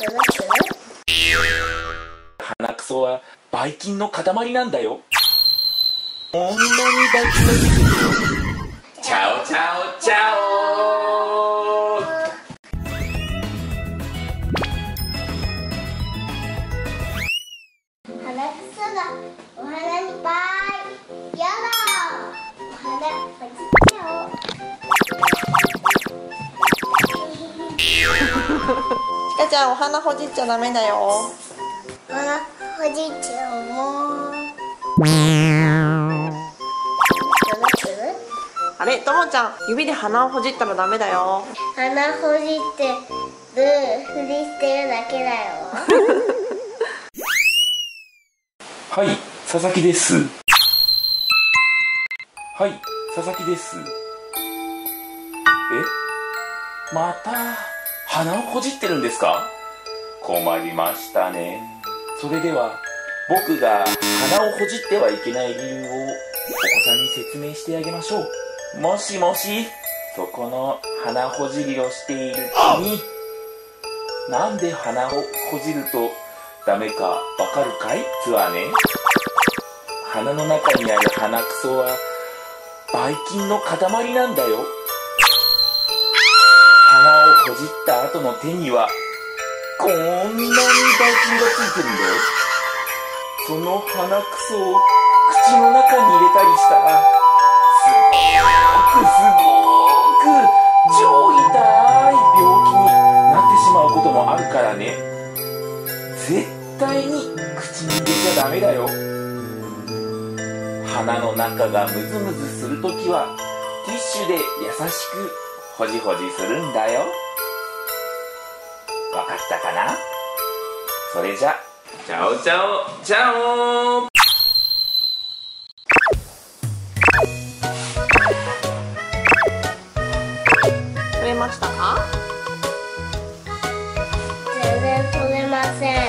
鼻くそはばい菌の塊なんだよ。こんなにばい菌がついてるよ。チャオチャオチャオ。 鼻くそがお花にいっぱい。やだ。お花ほじっちゃおう。 ちかちゃん、お花ほじっちゃダメだよ。 お花ほじっちゃおう。 あれ、ともちゃん、指で鼻をほじったらダメだよ。 鼻ほじってるふりしてるだけだよ。 はい、佐々木です。はい、佐々木です。また鼻をほじってるんですか？困りましたね。それでは僕が鼻をほじってはいけない理由をお子さんに説明してあげましょう。もしもし、そこの鼻ほじりをしている君、なんで鼻をほじるとダメかわかるかい？つはね、鼻の中にある鼻くそはばい菌の塊なんだよ。鼻をほじった後の手にはこんなにばい菌がついてるんだよ。その鼻くそを口の中に入れたりしたらすごく超痛い病気になってしまうこともあるからね。絶対に口に入れちゃダメだよ。鼻の中がムズムズするときはティッシュで優しくほじほじするんだよ。わかったかな？それじゃ、チャオチャオチャオ。 取れましたか？ 全然取れません。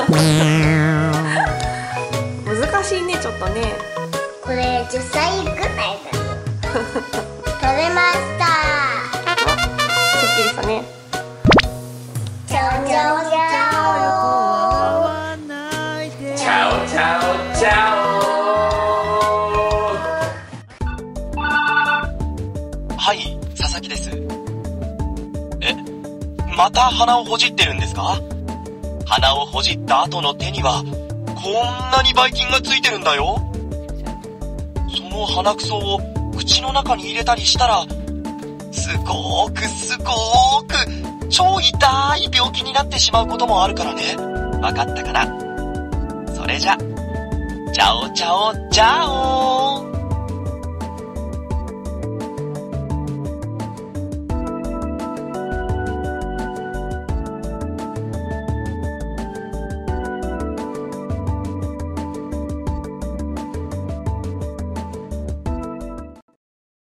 難しいね、ちょっとね。 これ10歳ぐらいだよ。取れました。 すっきりしたね。 チャオチャオチャオ。 チャオチャオチャオ。 はい、佐々木です。また鼻をほじってるんですか？鼻をほじった後の手にはこんなにばい菌がついてるんだよ。その鼻くそを口の中に入れたりしたらすごーく超痛い病気になってしまうこともあるからね。わかったかな？それじゃ、チャオチャオチャオ。